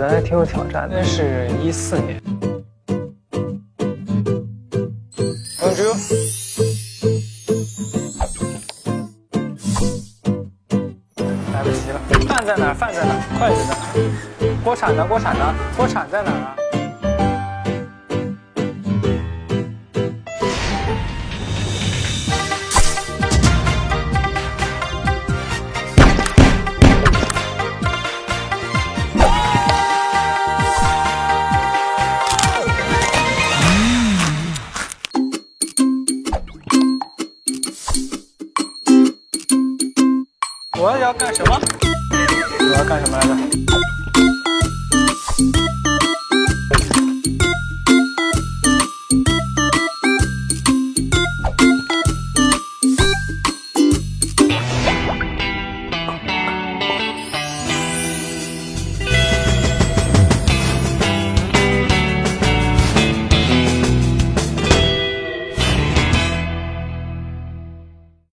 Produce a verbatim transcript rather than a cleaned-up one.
得还挺有挑战的。那是一四年。Bonjour。来不及了，饭在哪儿？饭在哪儿？筷子在哪儿？锅铲呢？锅铲呢？锅铲在哪儿啊？ 我要干什么？我要干什么来着？